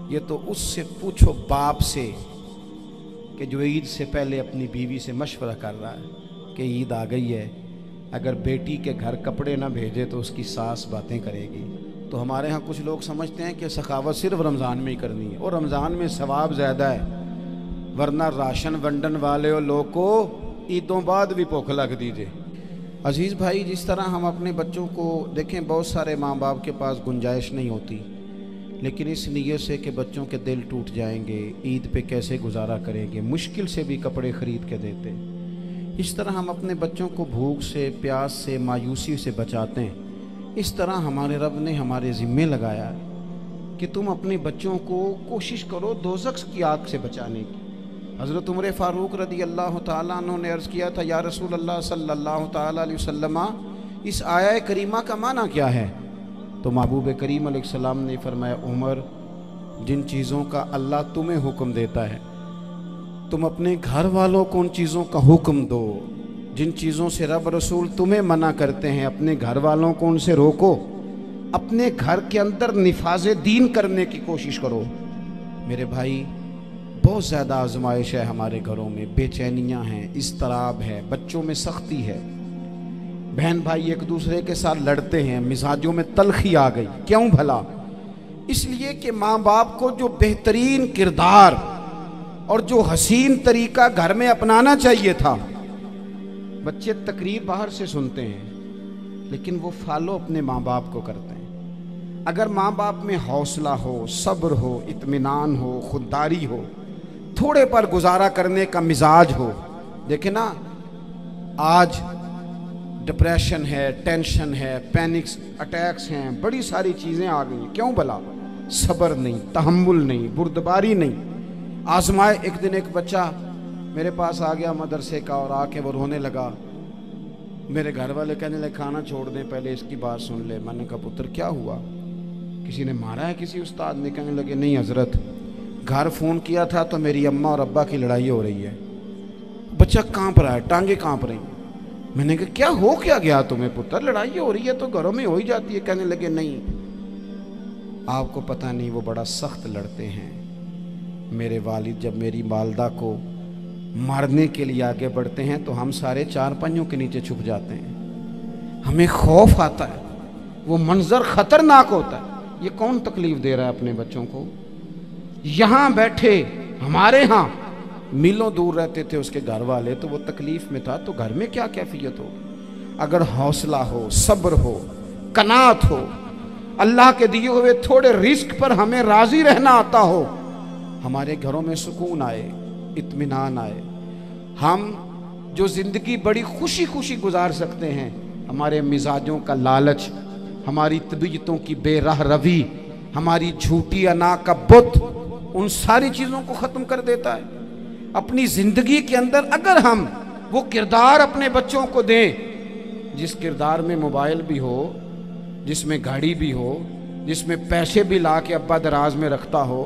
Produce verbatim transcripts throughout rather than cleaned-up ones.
یہ تو اس سے پوچھو باپ سے کہ جو عید سے پہلے اپنی بیوی سے مشورہ کر رہا ہے کہ عید آ گئی ہے، اگر بیٹی کے گھر کپڑے نہ بھیجے تو اس کی ساس باتیں کرے گی۔ تو ہمارے ہاں کچھ لوگ سمجھتے ہیں کہ سخاوت صرف رمضان میں ہی کرنی ہے، اور رمضان میں ثواب زیادہ ہے، ورنہ راشن ونڈن والے اور لوگ کو عیدوں بعد بھی بھوک لگ دیجئے۔ عزیز بھائی، جس طرح ہم اپنے بچوں کو دیکھیں، بہت سارے ماں باپ کے پاس گنجائش نہیں ہوتی، لیکن اس نیت سے کہ بچوں کے دل ٹوٹ جائیں گے، عید پہ کیسے گزارا کریں گے، مشکل سے بھی کپڑے خرید کے دیتے۔ اس طرح ہم اپنے بچوں کو بھوک سے، پیاس سے، مایوسی سے بچاتے ہیں۔ اس طرح ہمارے رب نے ہمارے ذمے لگایا ہے کہ تم اپنے بچوں کو کوشش کرو دوزخ کی آگ سے بچانے کی۔ حضرت عمر فاروق رضی اللہ تعالیٰ عنہ نے عرض کیا تھا، یا رسول اللہ صلی اللہ تعالیٰ علیہ وسلم، اس آیہ کریمہ کا معنی کیا ہے؟ تو محبوب کریم علیہ السلام نے فرمایا، عمر، جن چیزوں کا اللہ تمہیں حکم دیتا ہے تم اپنے گھر والوں کو ان چیزوں کا حکم دو، جن چیزوں سے رب رسول تمہیں منع کرتے ہیں اپنے گھر والوں کو ان سے روکو، اپنے گھر کے اندر نفاذ دین کرنے کی کوشش کرو۔ میرے بھائی، بہت زیادہ آزمائش ہے ہمارے گھروں میں، بے چینیاں ہیں، اضطراب ہے، بچوں میں سختی ہے، بہن بھائی ایک دوسرے کے ساتھ لڑتے ہیں، مزاجوں میں تلخی آ گئی۔ کیوں بھلا؟ اس لیے کہ ماں باپ کو جو بہترین کردار اور جو حسین طریقہ گھر میں اپنانا چاہیے تھا، بچے تقریر باہر سے سنتے ہیں لیکن وہ فالو اپنے ماں باپ کو کرتے ہیں۔ اگر ماں باپ میں حوصلہ ہو، صبر ہو، اطمینان ہو، خودداری ہو، تھوڑے پر گزارا کرنے کا مزاج ہو، دیکھیں نا، آج ڈپریشن ہے، ٹینشن ہے، پینکس اٹیکس ہیں، بڑی ساری چیزیں آ گئی ہیں۔ کیوں بھلا؟ صبر نہیں، تحمل نہیں، بردباری نہیں۔ آزمائے ایک دن ایک بچہ میرے پاس آ گیا مدرسے کا، اور آ کے وہ رونے لگا۔ میرے گھر والے کہنے لگے، کھانا چھوڑ دیں، پہلے اس کی بات سن لے۔ میں نے کہا، پتر کیا ہوا؟ کسی نے مارا ہے کسی استاد نے؟ کہنے لگے، نہیں حضرت، گھر فون کیا تھا تو میری اماں اور ابا کی لڑائی ہو رہی ہے۔ بچہ کانپ رہا ہے، ٹانگیں کانپ رہی ہیں۔ میں نے کہا، کیا ہو کیا گیا تمہیں پتر؟ لڑائی ہو رہی ہے تو گھروں میں ہو ہی جاتی ہے۔ کہنے لگے، نہیں، آپ کو پتہ نہیں، وہ بڑا سخت لڑتے ہیں۔ میرے والد جب میری والدہ کو مارنے کے لیے آگے بڑھتے ہیں تو ہم سارے چار پنجوں کے نیچے چھپ جاتے ہیں، ہمیں خوف آتا ہے، وہ منظر خطرناک ہوتا ہے۔ یہ کون تکلیف دے رہا ہے اپنے بچوں کو؟ یہاں بیٹھے ہمارے ہاں میلوں دور رہتے تھے اس کے گھر والے، تو وہ تکلیف میں تھا، تو گھر میں کیا کیفیت ہوگی؟ اگر حوصلہ ہو، صبر ہو، قناعت ہو، اللہ کے دیے ہوئے تھوڑے رزق پر ہمیں راضی رہنا آتا ہو، ہمارے گھروں میں سکون آئے، اطمینان آئے، ہم جو زندگی بڑی خوشی خوشی گزار سکتے ہیں، ہمارے مزاجوں کا لالچ، ہماری طبیعتوں کی بے راہ روی، ہماری جھوٹی انا کا بت، ان ساری چیزوں کو ختم کر دیتا ہے۔ اپنی زندگی کے اندر اگر ہم وہ کردار اپنے بچوں کو دیں، جس کردار میں موبائل بھی ہو، جس میں گاڑی بھی ہو، جس میں پیسے بھی لا کے ابا دراز میں رکھتا ہو،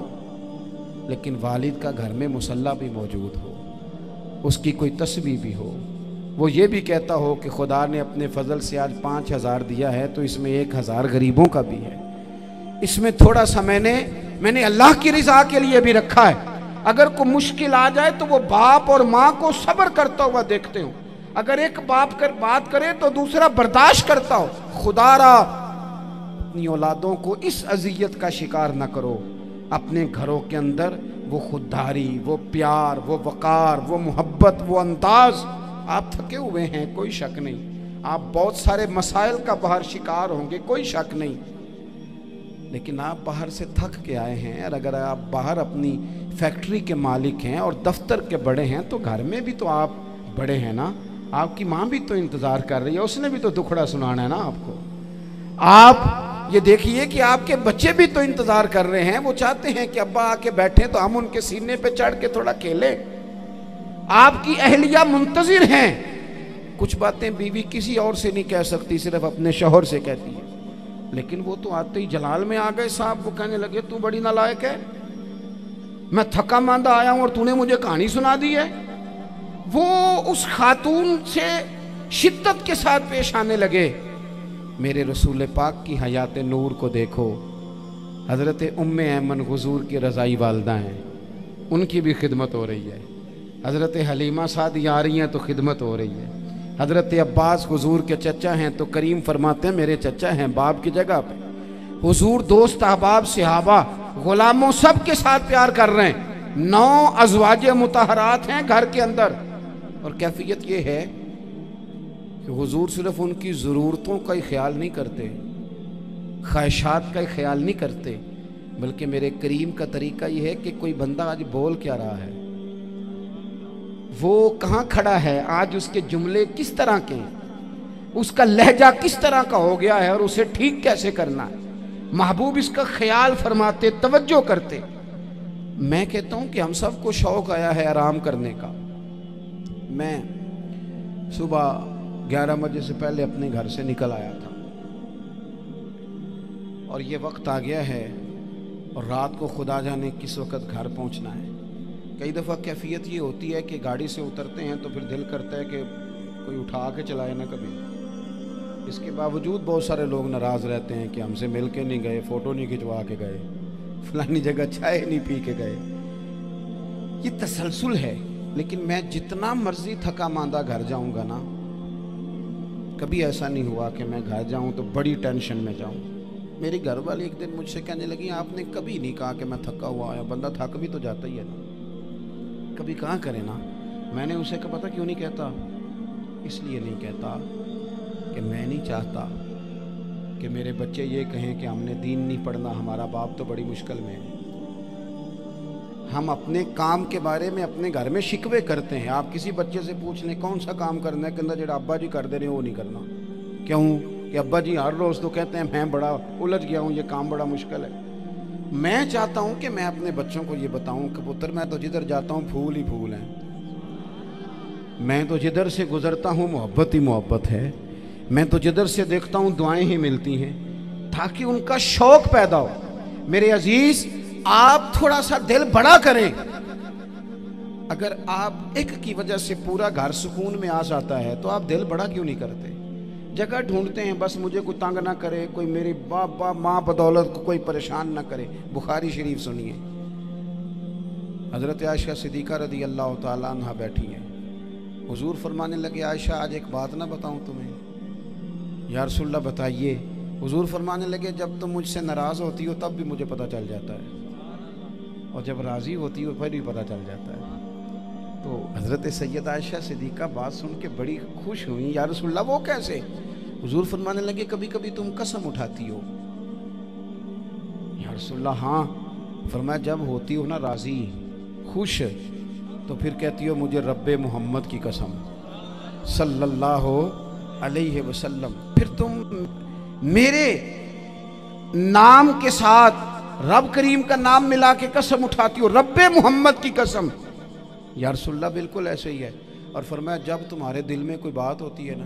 لیکن والد کا گھر میں مصلی بھی موجود ہو، اس کی کوئی تسبیح بھی ہو، وہ یہ بھی کہتا ہو کہ خدا نے اپنے فضل سے آج پانچ ہزار دیا ہے تو اس میں ایک ہزار غریبوں کا بھی ہے، اس میں تھوڑا سا میں نے میں نے اللہ کی رضا کے لیے بھی رکھا ہے۔ اگر کوئی مشکل آ جائے تو وہ باپ اور ماں کو صبر کرتا ہوا دیکھتے ہوں، اگر ایک باپ کر بات کرے تو دوسرا برداشت کرتا ہو۔ خدا را اپنی اولادوں کو اس اذیت کا شکار نہ کرو۔ اپنے گھروں کے اندر وہ خودداری، وہ پیار، وہ وقار، وہ محبت، وہ انداز۔ آپ تھکے ہوئے ہیں، کوئی شک نہیں، آپ بہت سارے مسائل کا باہر شکار ہوں گے، کوئی شک نہیں، لیکن آپ باہر سے تھک کے آئے ہیں، اور اگر آپ باہر اپنی فیکٹری کے مالک ہیں اور دفتر کے بڑے ہیں تو گھر میں بھی تو آپ بڑے ہیں نا۔ آپ کی ماں بھی تو انتظار کر رہی ہے، اس نے بھی تو دکھڑا سنانا ہے نا آپ کو۔ آپ یہ دیکھیے کہ آپ کے بچے بھی تو انتظار کر رہے ہیں، وہ چاہتے ہیں کہ ابا آ کے بیٹھیں تو ہم ان کے سینے پہ چڑھ کے تھوڑا کھیلیں۔ آپ کی اہلیہ منتظر ہیں۔ کچھ باتیں بیوی کسی اور سے نہیں کہہ سکتی، صرف اپنے شوہر سے کہتی ہے، لیکن وہ تو آتے ہی جلال میں آ گئے صاحب، وہ کہنے لگے تو بڑی نالائق ہے، میں تھکا ماندہ آیا ہوں اور تو نے مجھے کہانی سنا دی ہے۔ وہ اس خاتون سے شدت کے ساتھ پیش آنے لگے۔ میرے رسول پاک کی حیات نور کو دیکھو، حضرت ام ایمن حضور کی رضائی والدہ ہیں، ان کی بھی خدمت ہو رہی ہے۔ حضرت حلیمہ سعدی آ رہی ہیں تو خدمت ہو رہی ہے۔ حضرت عباس حضور کے چچا ہیں تو کریم فرماتے ہیں میرے چچا ہیں باپ کی جگہ پہ۔ حضور دوست احباب صحابہ غلاموں سب کے ساتھ پیار کر رہے ہیں۔ نو ازواج مطہرات ہیں گھر کے اندر، اور کیفیت یہ ہے کہ حضور صرف ان کی ضرورتوں کا ہی خیال نہیں کرتے، خواہشات کا ہی خیال نہیں کرتے، بلکہ میرے کریم کا طریقہ یہ ہے کہ کوئی بندہ آج بول کیا رہا ہے، وہ کہاں کھڑا ہے آج، اس کے جملے کس طرح کے ہیں، اس کا لہجہ کس طرح کا ہو گیا ہے اور اسے ٹھیک کیسے کرنا ہے، محبوب اس کا خیال فرماتے، توجہ کرتے۔ میں کہتا ہوں کہ ہم سب کو شوق آیا ہے آرام کرنے کا۔ میں صبح گیارہ بجے سے پہلے اپنے گھر سے نکل آیا تھا، اور یہ وقت آ گیا ہے اور رات کو خدا جانے کس وقت گھر پہنچنا ہے۔ کئی دفعہ کیفیت یہ ہوتی ہے کہ گاڑی سے اترتے ہیں تو پھر دل کرتا ہے کہ کوئی اٹھا کے چلائے نہ کبھی۔ اس کے باوجود بہت سارے لوگ ناراض رہتے ہیں کہ ہم سے مل کے نہیں گئے، فوٹو نہیں کھنچوا کے گئے، فلانی جگہ چائے نہیں پی کے گئے۔ یہ تسلسل ہے، لیکن میں جتنا مرضی تھکا ماندہ گھر جاؤں گا نا، کبھی ایسا نہیں ہوا کہ میں گھر جاؤں تو بڑی ٹینشن میں جاؤں۔ میری گھر والی ایک دن مجھ سے کہنے لگی آپ نے کبھی نہیں کہا کہ میں تھکا ہوا آیا، بندہ تھک بھی تو جاتا ہی ہے نا، کبھی کہاں کرے نا۔ میں نے اسے کہا پتہ کیوں نہیں کہتا؟ اس لیے نہیں کہتا کہ میں نہیں چاہتا کہ میرے بچے یہ کہیں کہ ہم نے دین نہیں پڑھنا، ہمارا باپ تو بڑی مشکل میں ہے۔ ہم اپنے کام کے بارے میں اپنے گھر میں شکوے کرتے ہیں۔ آپ کسی بچے سے پوچھ لیں کون سا کام کرنا ہے، کہنا جڑا ابا جی کر دے رہے ہیں وہ نہیں کرنا۔ کیوں کہ ابا جی ہر روز تو کہتے ہیں میں بڑا الجھ گیا ہوں، یہ کام بڑا مشکل ہے۔ میں چاہتا ہوں کہ میں اپنے بچوں کو یہ بتاؤں کہ پتر میں تو جدھر جاتا ہوں پھول ہی پھول ہیں، میں تو جدھر سے گزرتا ہوں محبت ہی محبت ہے، میں تو جدھر سے دیکھتا ہوں دعائیں ہی ملتی ہیں، تاکہ ان کا شوق پیدا ہو۔ میرے عزیز آپ تھوڑا سا دل بڑا کریں۔ اگر آپ ایک کی وجہ سے پورا گھر سکون میں آ جاتا ہے تو آپ دل بڑا کیوں نہیں کرتے؟ جگہ ڈھونڈتے ہیں بس مجھے کوئی تنگ نہ کرے، کوئی میری باپ باپ ماں بدولت کو کوئی پریشان نہ کرے۔ بخاری شریف سنیے، حضرت عائشہ صدیقہ رضی اللہ تعالیٰ عنہ بیٹھی ہیں، حضور فرمانے لگے عائشہ آج ایک بات نہ بتاؤں تمہیں؟ یا رسول اللہ بتائیے۔ حضور فرمانے لگے جب تم مجھ سے ناراض ہوتی ہو تب بھی مجھے پتہ چل جاتا ہے، اور جب راضی ہوتی ہو پھر بھی پتہ چل جاتا ہے۔ تو حضرت سید عائشہ صدیقہ بات سن کے بڑی خوش ہوئی، یا رسول اللہ وہ کیسے؟ حضور فرمانے لگے کبھی کبھی تم قسم اٹھاتی ہو۔ یا رسول اللہ ہاں۔ فرمایا جب ہوتی ہو نا راضی خوش تو پھر کہتی ہو مجھے رب محمد کی قسم صلی اللہ علیہ وسلم، پھر تم میرے نام کے ساتھ رب کریم کا نام ملا کے قسم اٹھاتی ہو، رب محمد کی قسم۔ یا رسول اللہ بالکل ایسے ہی ہے۔ اور فرمایا جب تمہارے دل میں کوئی بات ہوتی ہے نا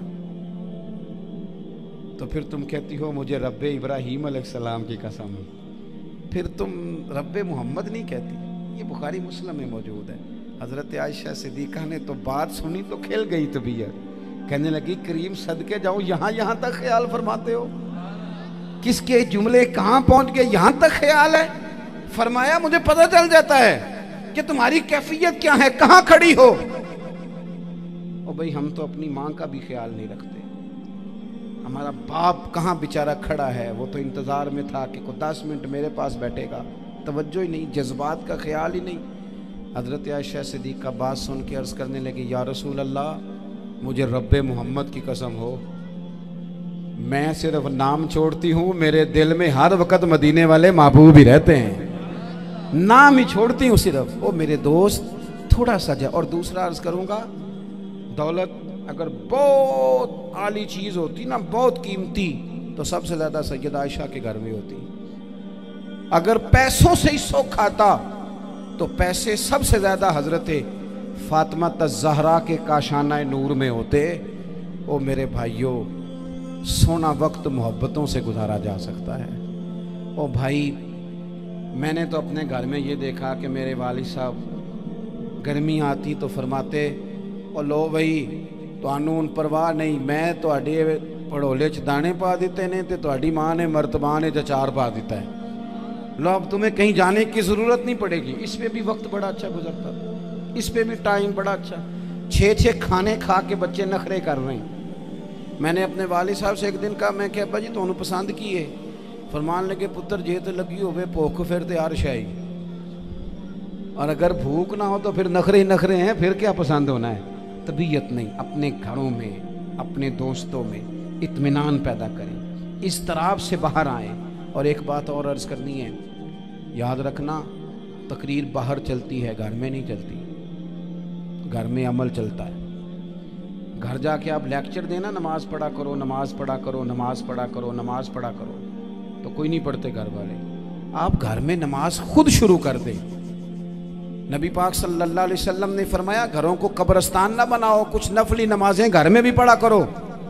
تو پھر تم کہتی ہو مجھے رب ابراہیم علیہ السلام کی قسم، پھر تم رب محمد نہیں کہتی۔ یہ بخاری مسلم میں موجود ہے۔ حضرت عائشہ صدیقہ نے تو بات سنی تو کھل گئی طبیعت، کہنے لگی کریم صدقے جاؤ، یہاں یہاں تک خیال فرماتے ہو، کس کے جملے کہاں پہنچ گئے یہاں تک خیال ہے۔ فرمایا مجھے پتہ چل جاتا ہے کہ تمہاری کیفیت کیا ہے، کہاں کھڑی ہو۔ اور بھئی ہم تو اپنی ماں کا بھی خیال نہیں رکھتے، ہمارا باپ کہاں بیچارہ کھڑا ہے، وہ تو انتظار میں تھا کہ کوئی دس منٹ میرے پاس بیٹھے گا، توجہ ہی نہیں، جذبات کا خیال ہی نہیں۔ حضرت عائشہ صدیقہ بات سن کے عرض کرنے لگی یا رسول اللہ مجھے رب محمد کی قسم ہو، میں صرف نام چھوڑتی ہوں، میرے دل میں ہر وقت مدینے والے محبوب ہی رہتے ہیں، نام ہی چھوڑتی ہوں صرف۔ وہ میرے دوست تھوڑا سا جا، اور دوسرا عرض کروں گا، دولت اگر بہت عالی چیز ہوتی نا، بہت قیمتی، تو سب سے زیادہ سیدہ عائشہ کے گھر میں ہوتی۔ اگر پیسوں سے ہی سوکھ آتا تو پیسے سب سے زیادہ حضرت فاطمہ الزہرا کے کاشانہ نور میں ہوتے۔ او میرے بھائیوں، سونا وقت محبتوں سے گزارا جا سکتا ہے۔ او بھائی، میں نے تو اپنے گھر میں یہ دیکھا کہ میرے والد صاحب گرمی آتی تو فرماتے او لو بھائی تانوں پرواہ نہیں، میں تواڈے پڑھولے چ دانے پا دیتے نے تے تواڈی ماں نے مرتبان چ اچار پا دیتا ہے۔ लो अब तुम्हें कहीं जाने की ज़रूरत नहीं पड़ेगी। इस पे भी वक्त बड़ा अच्छा गुजरता था, इस पे भी टाइम बड़ा अच्छा। छः छः खाने खा के बच्चे नखरे कर रहे हैं। मैंने अपने वालिद साहब से एक दिन कहा, मैं क्या अब्बा जी तुहानू पसंद की है? फरमान लगे, पुत्र जे तो लगी होवे भुख फिर तो अर्श है, और अगर भूख ना हो तो फिर नखरे ही नखरे हैं, फिर क्या पसंद होना है। तबीयत नहीं, अपने घरों में अपने दोस्तों में इत्मीनान पैदा करें, इस तरफ से बाहर आएँ। और एक बात और अर्ज़ करनी है, याद रखना, तकरीर बाहर चलती है, घर में नहीं चलती। घर में अमल चलता है। घर जाके आप लेक्चर देना, नमाज पढ़ा करो, नमाज पढ़ा करो, नमाज पढ़ा करो, नमाज पढ़ा करो, तो कोई नहीं पढ़ते घर वाले। आप घर में नमाज खुद शुरू कर दें। नबी पाक सल्लल्लाहु अलैहि वसल्लम ने फरमाया, घरों को कब्रिस्तान ना बनाओ, कुछ नफली नमाजें घर में भी पढ़ा करो।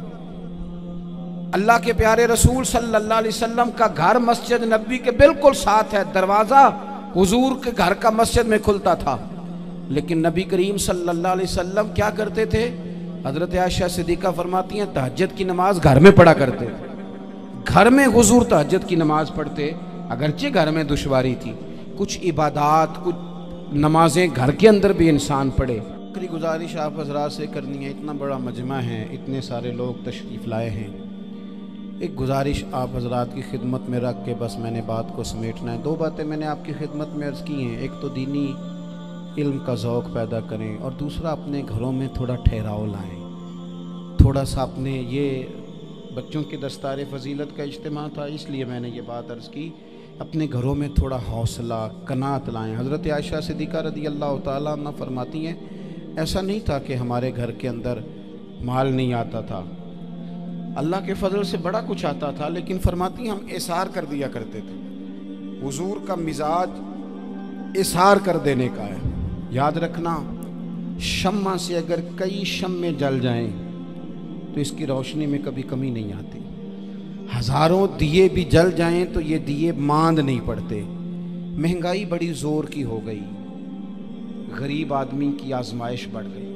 अल्लाह के प्यारे रसूल सल्लल्लाहु अलैहि वसल्लम का घर मस्जिद नबी के बिल्कुल साथ है, दरवाज़ा हुजूर के घर का मस्जिद में खुलता था। लेकिन नबी करीम सल्लल्लाहु अलैहि वसल्लम क्या करते थे? हज़रत आयशा सिद्दीक़ा फरमाती हैं, तहज्जुद की नमाज घर में पढ़ा करते थे। घर में हुजूर तहज्जुद की नमाज पढ़ते, अगरचे घर में दुश्वारी थी। कुछ इबादात, कुछ नमाजें घर के अंदर भी इंसान पढ़े। आखिरी गुजारिश आप हज़रात से करनी है, इतना बड़ा मजमा है, इतने सारे लोग तशरीफ़ लाए हैं, एक गुजारिश आप हज़रात की खिदमत में रख के बस मैंने बात को समेटना है। दो बातें मैंने आपकी खिदमत में अर्ज़ की हैं। एक तो दीनी इल्म का ज़ौक़ पैदा करें, और दूसरा अपने घरों में थोड़ा ठहराव लाएं। थोड़ा सा अपने, ये बच्चों की दस्तार फ़जीलत का इज्तिमा था, इसलिए मैंने ये बात अर्ज़ की। अपने घरों में थोड़ा हौसला, कनात लाएं। हज़रत आयशा सिद्दीक़ा रज़ी अल्लाह तआला अन्हा फरमाती हैं, ऐसा नहीं था कि हमारे घर के अंदर माल नहीं आता था, अल्लाह के फजल से बड़ा कुछ आता था, लेकिन फरमाती हम इसार कर दिया करते थे। हुजूर का मिजाज इसार कर देने का है। याद रखना, शम्मा से अगर कई शम्मे जल जाएं तो इसकी रोशनी में कभी कमी नहीं आती। हज़ारों दिए भी जल जाएं तो ये दिए मांद नहीं पड़ते। महंगाई बड़ी ज़ोर की हो गई, गरीब आदमी की आजमाइश बढ़ गई।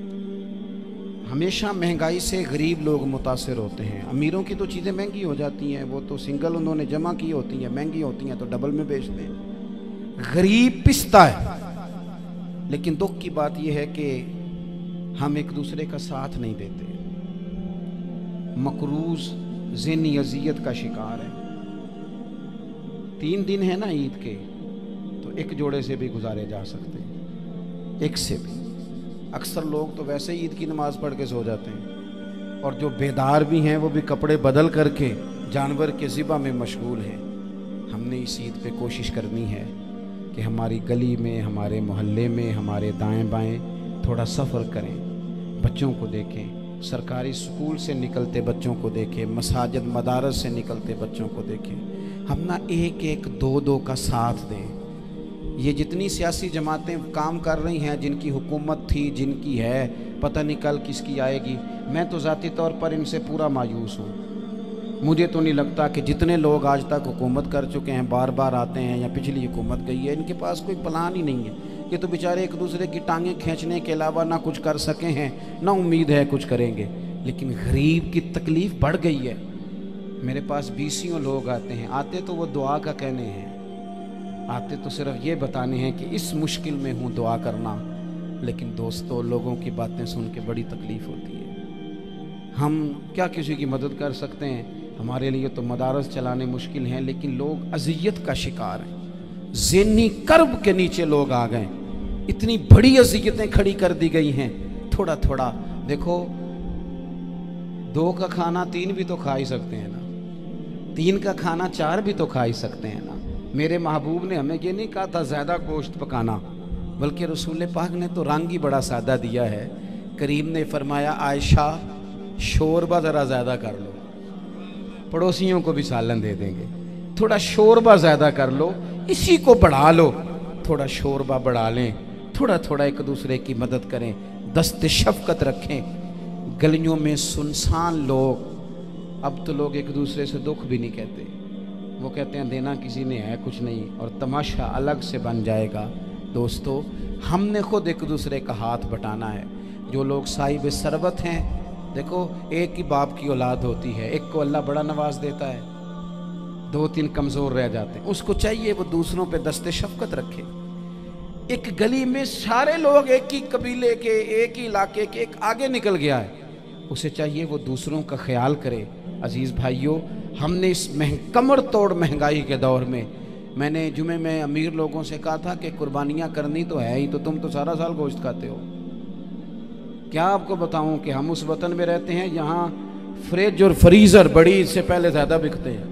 हमेशा महंगाई से गरीब लोग मुतासिर होते हैं। अमीरों की तो चीज़ें महंगी हो जाती हैं, वो तो सिंगल उन्होंने जमा की होती हैं, महंगी होती हैं तो डबल में बेचते हैं। गरीब पिसता है। लेकिन दुख की बात यह है कि हम एक दूसरे का साथ नहीं देते। मकरूज ज़हनी अज़ियत का शिकार है। तीन दिन है ना ईद के, तो एक जोड़े से भी गुजारे जा सकते हैं, एक से भी। अक्सर लोग तो वैसे ही ईद की नमाज पढ़ के सो जाते हैं, और जो बेदार भी हैं वो भी कपड़े बदल करके जानवर के ज़िबा में मशगूल हैं। हमने इस ईद पे कोशिश करनी है कि हमारी गली में, हमारे मोहल्ले में, हमारे दाएं बाएं थोड़ा सफ़र करें, बच्चों को देखें, सरकारी स्कूल से निकलते बच्चों को देखें, मसाजिद मदारस से निकलते बच्चों को देखें। हम ना एक एक दो दो का साथ दें। ये जितनी सियासी जमातें काम कर रही हैं, जिनकी हुकूमत थी, जिनकी है, पता नहीं कल किसकी आएगी, मैं तो ज़ाती तौर पर इनसे पूरा मायूस हूँ। मुझे तो नहीं लगता कि जितने लोग आज तक हुकूमत कर चुके हैं, बार बार आते हैं या पिछली हुकूमत गई है, इनके पास कोई प्लान ही नहीं है। ये तो बेचारे एक दूसरे की टांगें खींचने के अलावा ना कुछ कर सके हैं, ना उम्मीद है कुछ करेंगे। लेकिन गरीब की तकलीफ़ बढ़ गई है। मेरे पास बीसियों लोग आते हैं, आते तो वो दुआ का कहने हैं, आते तो सिर्फ ये बताने हैं कि इस मुश्किल में हूँ, दुआ करना। लेकिन दोस्तों, लोगों की बातें सुन के बड़ी तकलीफ़ होती है। हम क्या किसी की मदद कर सकते हैं? हमारे लिए तो मदारस चलाने मुश्किल हैं, लेकिन लोग अज़ियत का शिकार हैं। ज़हनी कर्ब के नीचे लोग आ गए, इतनी बड़ी अज़ियतें खड़ी कर दी गई हैं। थोड़ा थोड़ा देखो, दो का खाना तीन भी तो खा ही सकते हैं ना, तीन का खाना चार भी तो खा ही सकते हैं ना। मेरे महबूब ने हमें ये नहीं कहा था ज़्यादा गोश्त पकाना, बल्कि रसूल पाक ने तो रंग ही बड़ा सादा दिया है। करीम ने फरमाया, आयशा शोरबा ज़रा ज़्यादा कर लो, पड़ोसियों को भी सालन दे देंगे, थोड़ा शोरबा ज़्यादा कर लो, इसी को बढ़ा लो, थोड़ा शोरबा बढ़ा लें, थोड़ा थोड़ा एक दूसरे की मदद करें, दस्त शफ़क़त रखें। गलियों में सुनसान लोग, अब तो लोग एक दूसरे से दुख भी नहीं कहते, वो कहते हैं देना किसी ने है कुछ नहीं, और तमाशा अलग से बन जाएगा। दोस्तों, हमने खुद एक दूसरे का हाथ बटाना है। जो लोग साहिब सरबत हैं, देखो एक ही बाप की औलाद होती है, एक को अल्लाह बड़ा नवाज देता है, दो तीन कमज़ोर रह जाते हैं। उसको चाहिए वो दूसरों पे दस्ते शफकत रखे। एक गली में सारे लोग एक ही कबीले के, एक ही इलाके के, एक आगे निकल गया है, उसे चाहिए वो दूसरों का ख्याल करे। अजीज़ भाइयों, हमने इस महंग कमर तोड़ महंगाई के दौर में, मैंने जुमे में अमीर लोगों से कहा था कि कुर्बानियाँ करनी तो है ही, तो तुम तो सारा साल गोश्त खाते हो। क्या आपको बताऊं कि हम उस वतन में रहते हैं यहाँ फ्रिज और फ्रीज़र बड़ी इससे पहले ज़्यादा बिकते हैं।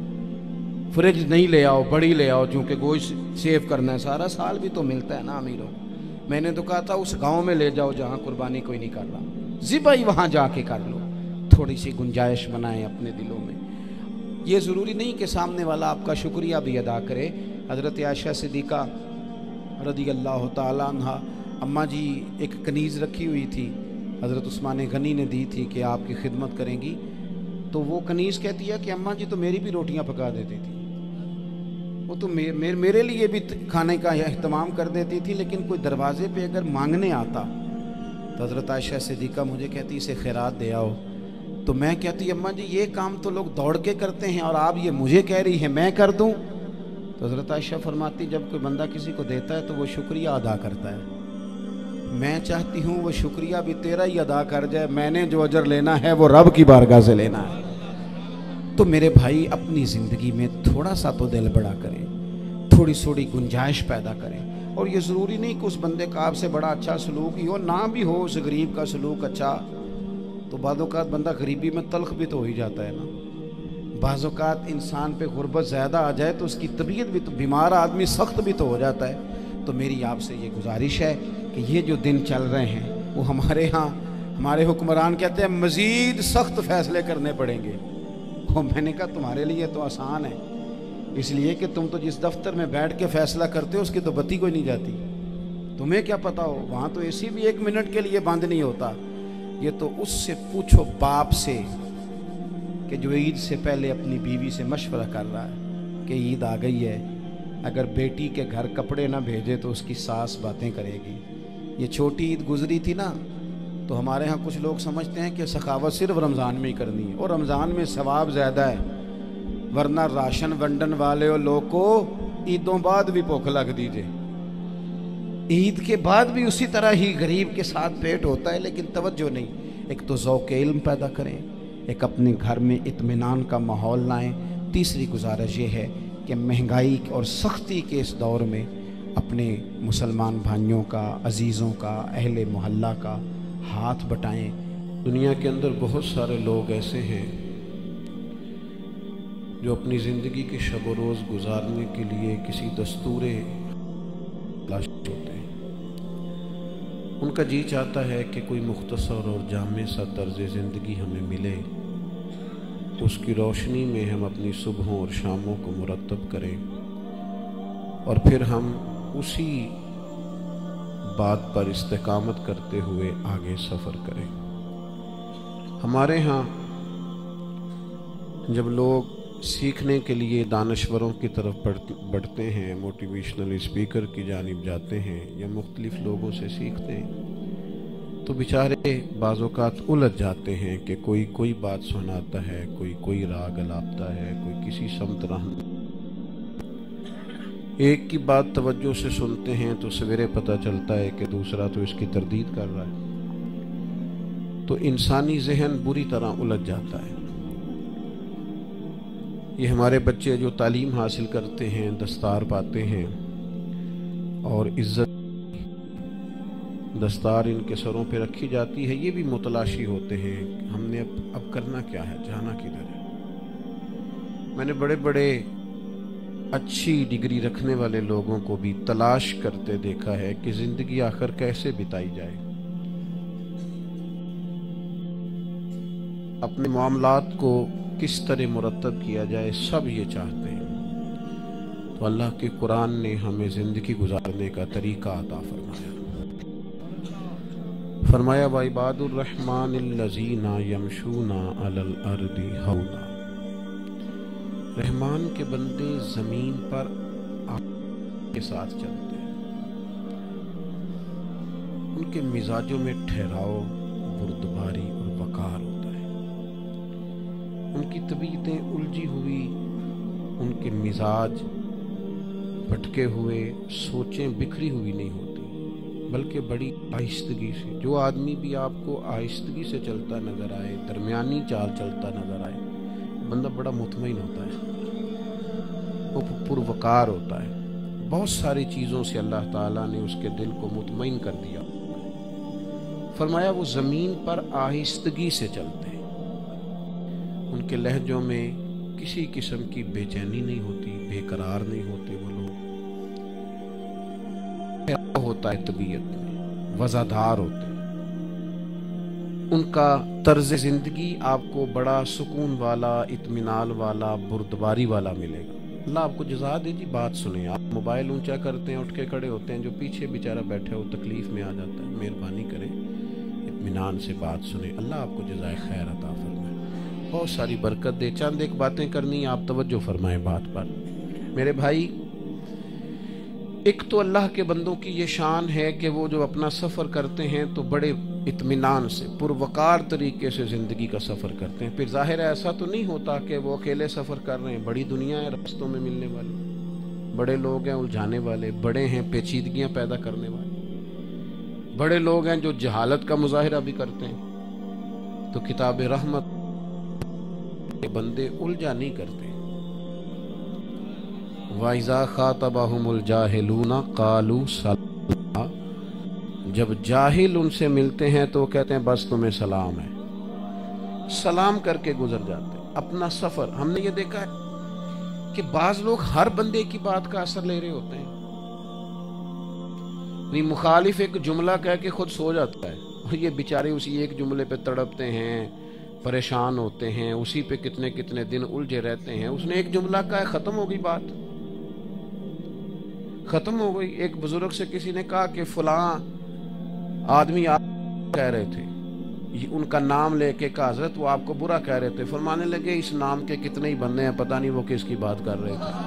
फ्रिज नहीं ले आओ, बड़ी ले आओ, चूँकि गोश्त सेव करना है, सारा साल भी तो मिलता है ना अमीरों। मैंने तो कहा था उस गांव में ले जाओ जहाँ कुर्बानी कोई नहीं कर रहा, ज़िबाई वहाँ जाके कर लो। थोड़ी सी गुंजाइश बनाएं अपने दिलों में। ये ज़रूरी नहीं कि सामने वाला आपका शुक्रिया भी अदा करे। हज़रत आयशा सिद्दीक़ा रज़ी अल्लाह ताला अन्हा, अम्मा जी एक कनीज़ रखी हुई थी, हज़रत उस्मान गनी ने दी थी कि आपकी खिदमत करेंगी। तो वो कनीज़ कहती है कि अम्मा जी तो मेरी भी रोटियां पका देती थी, वो तो मे, मे, मेरे लिए भी खाने का अहतमाम कर देती थी, लेकिन कोई दरवाजे पे अगर मांगने आता तो हज़रत आयशा सिद्दीक़ा मुझे कहती इसे खैरात दे आओ। तो मैं कहती अम्मा जी ये काम तो लोग दौड़ के करते हैं और आप ये मुझे कह रही है मैं कर दूं। तो हज़रत आयशा फरमाती जब कोई बंदा किसी को देता है तो वो शुक्रिया अदा करता है। मैं चाहती हूँ वो शुक्रिया भी तेरा ही अदा कर जाए, मैंने जो अजर लेना है वो रब की बारगाह से लेना है। तो मेरे भाई अपनी ज़िंदगी में थोड़ा सा तो दिल बड़ा करें, थोड़ी थोड़ी गुंजाइश पैदा करें। और ये ज़रूरी नहीं कि उस बंदे का आपसे बड़ा अच्छा सलूक ही हो, ना भी हो उस गरीब का सलूक अच्छा, तो बाज़ औक़ात बंदा गरीबी में तल्ख भी तो हो ही जाता है ना। बाज़ औक़ात इंसान पे गुर्बत ज़्यादा आ जाए तो उसकी तबीयत भी तो, बीमार आदमी सख्त भी तो हो जाता है। तो मेरी आपसे ये गुजारिश है कि ये जो दिन चल रहे हैं वो हमारे यहाँ हमारे हुक्मरान कहते हैं मज़ीद सख्त फ़ैसले करने पड़ेंगे। वो मैंने कहा तुम्हारे लिए तो आसान है, इसलिए कि तुम तो जिस दफ्तर में बैठ के फ़ैसला करते हो उसकी तो बत्ती कोई नहीं जाती, तुम्हें क्या पता हो, वहाँ तो एसी भी एक मिनट के लिए बंद नहीं होता। ये तो उससे पूछो बाप से कि जो ईद से पहले अपनी बीवी से मशवरा कर रहा है कि ईद आ गई है, अगर बेटी के घर कपड़े ना भेजे तो उसकी सास बातें करेगी। ये छोटी ईद गुजरी थी ना, तो हमारे यहाँ कुछ लोग समझते हैं कि सखावत सिर्फ रमज़ान में ही करनी है, और रमज़ान में सवाब ज़्यादा है, वरना राशन वंडन वाले और लोग को ईदों बाद भी भूख लग दीजिए, ईद के बाद भी उसी तरह ही गरीब के साथ पेट होता है, लेकिन तवज्जो नहीं। एक तो ज़ौक़ इल्म पैदा करें, एक अपने घर में इत्मीनान का माहौल लाएं। तीसरी गुजारिश ये है कि महंगाई और सख्ती के इस दौर में अपने मुसलमान भाइयों का, अजीज़ों का, अहले मोहल्ला का हाथ बटाएं। दुनिया के अंदर बहुत सारे लोग ऐसे हैं जो अपनी ज़िंदगी के शब व रोज़ गुजारने के लिए किसी दस्तूरे तलाश होते हैं। उनका जी चाहता है कि कोई मुख्तसर और जामे सा तर्ज़ ज़िंदगी हमें मिले, तो उसकी रोशनी में हम अपनी सुबहों और शामों को मुरतब करें और फिर हम उसी बात पर इस्तेकामत करते हुए आगे सफ़र करें। हमारे यहाँ जब लोग सीखने के लिए दानश्वरों की तरफ बढ़ते हैं, मोटिवेशनल स्पीकर की जानिब जाते हैं या मुख्तलिफ लोगों से सीखते हैं, तो बेचारे बाज़ औक़ात उलझ जाते हैं कि कोई कोई बात सुनाता है, कोई कोई राग अलापता है, कोई किसी समत राह। एक की बात तवज्जो से सुनते हैं तो सवेरे पता चलता है कि दूसरा तो इसकी तरदीद कर रहा है। तो इंसानी ज़हन बुरी तरह उलझ जाता है। ये हमारे बच्चे जो तालीम हासिल करते हैं, दस्तार पाते हैं और इज़्ज़त दस्तार इनके सरों पे रखी जाती है, ये भी मुतलाशी होते हैं हमने अब अब करना क्या है, जाना किधर है। मैंने बड़े बड़े अच्छी डिग्री रखने वाले लोगों को भी तलाश करते देखा है कि ज़िंदगी आखिर कैसे बिताई जाए, अपने मामलात को किस तरह मुरतब किया जाए, सब ये चाहते हैं। तो अल्लाह के कुरान ने हमें ज़िंदगी गुजारने का तरीका अता फरमाया। फरमाया व इबादुर रहमानिल्लज़ीना यमशूना अलल अर्दी हौना, रहमान के बंदे ज़मीन पर के साथ चलते हैं, उनके मिजाजों में ठहराव, बुर्दबारी और वकार होता है, उनकी तबीयतें उलझी हुई ان کے مزاج بھٹکے ہوئے، سوچیں بکھری ہوئی نہیں ہوتی، بلکہ بڑی آہستگی سے. جو آدمی بھی آپ کو آہستگی سے چلتا نظر آئے، درمیانی چال چلتا نظر آئے، بندہ بڑا مطمئن ہوتا ہے، وہ پروقار ہوتا ہے. بہت ساری چیزوں سے اللہ تعالیٰ نے اس کے دل کو مطمئن کر دیا. فرمایا وہ زمین پر آہستگی سے چلتے ہیں، ان کے لہجوں میں کسی قسم کی بے چینی نہیں ہوتی، بے قرار نہیں ہوتے. وہ لوگ ہوتا ہے طبیعت میں، وزادار ہوتے ہیں. ان کا طرز زندگی آپ کو بڑا سکون والا، اطمینان والا، بردباری والا ملے گا. اللہ آپ کو جزا دے. جی بات سنیں. آپ موبائل اونچا کرتے ہیں، اٹھ کے کھڑے ہوتے ہیں، جو پیچھے بیچارہ بیٹھے ہو تکلیف میں آ جاتا ہے. مہربانی کریں اطمینان سے بات سنیں. اللہ آپ کو جزائے خیر عطا فرمائے، بہت ساری برکت دے. چند ایک باتیں کرنی، آپ توجہ فرمائیں بات پر. میرے بھائی، ایک تو اللہ کے بندوں کی یہ شان ہے کہ وہ جو اپنا سفر کرتے ہیں تو بڑے اطمینان سے، پروقار طریقے سے زندگی کا سفر کرتے ہیں. پھر ظاہر ہے ایسا تو نہیں ہوتا کہ وہ اکیلے سفر کر رہے ہیں. بڑی دنیا ہے رستوں میں ملنے والی، بڑے لوگ ہیں الجھانے والے، بڑے ہیں پیچیدگیاں پیدا کرنے والے، بڑے لوگ ہیں جو جہالت کا مظاہرہ بھی کرتے ہیں. تو کتاب رحمت کے بندے الجھا نہیں کرتے. وَإِذَا خَاطَبَهُمُ الْجَاهِلُونَ قَالُوا سَلَامًا. جب جاہل ان سے ملتے ہیں تو وہ کہتے ہیں بس تمہیں سلام ہے. سلام کر کے گزر جاتے ہیں اپنا سفر. ہم نے یہ دیکھا ہے کہ بعض لوگ ہر بندے کی بات کا اثر لے رہے ہوتے ہیں. نہیں، مخالف ایک جملہ کہہ کے خود سو جاتا ہے اور یہ بیچارے اسی ایک جملے پہ تڑپتے ہیں، پریشان ہوتے ہیں، اسی پہ کتنے کتنے دن الجھے رہتے ہیں. اس نے ایک جملہ کہا، ختم ہو گئی بات، ختم ہو گئی. ایک بزرگ سے کسی نے کہا کہ فلاں آدمی آپ کہہ رہے تھے، ان کا نام لے کے کہا حضرت وہ آپ کو برا کہہ رہے تھے. فرمانے لگے اس نام کے کتنے ہی بندے ہیں، پتہ نہیں وہ کس کی بات کر رہے تھے،